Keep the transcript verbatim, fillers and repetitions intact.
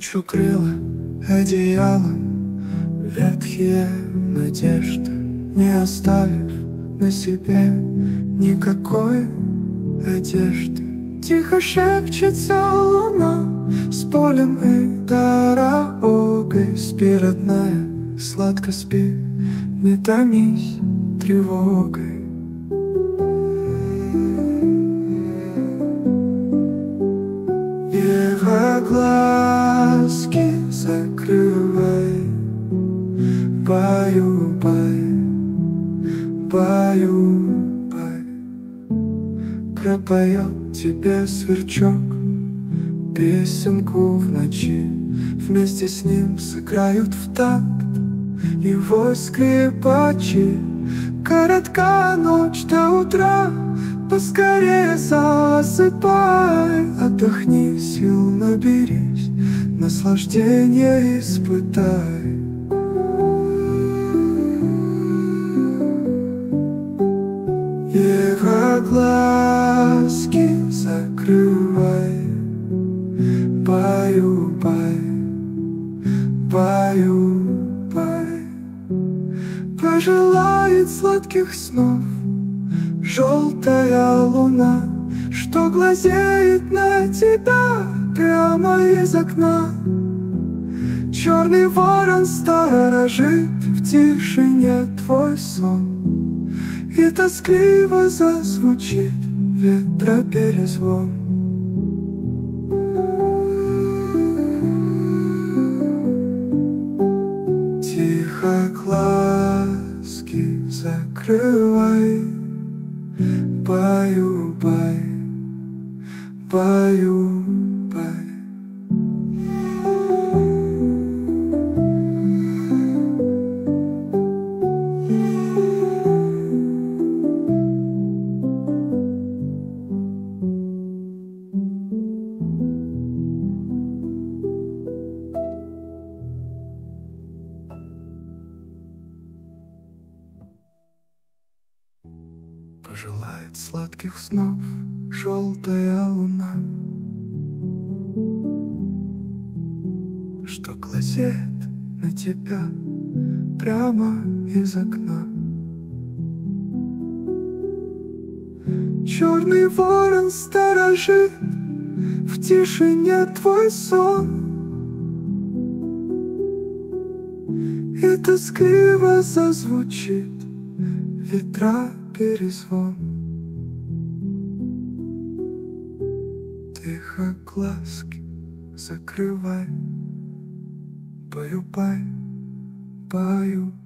Ночь укрыла одеялом ветхие надежды, не оставив на себе никакой одежды. Тихо шепчется луна с полем и дорогой. Спи, родная, сладко спи, не томись тревогой. Его глазки закрывай, баю-бай, баю-бай. Пропоет тебе сверчок песенку в ночи, вместе с ним сыграют в такт его скрипачи. Коротка ночь до утра, поскорее засыпай. Отдохни, сил наберись, наслаждение испытай. Его глазки закрывай, баю-бай, баю-бай. Пожелает сладких снов желтая луна, что глазеет на тебя прямо из окна. Черный ворон сторожит в тишине твой сон, и тоскливо зазвучит ветроперезвон. Тихо глазки закрывай, баю-бай, баю-бай. Пожелает сладких снов желтая луна, что глазеет на тебя прямо из окна. Черный ворон сторожит в тишине твой сон, и тоскливо зазвучит ветра перезвон. Тихо глазки закрывай, баю-бай, баю.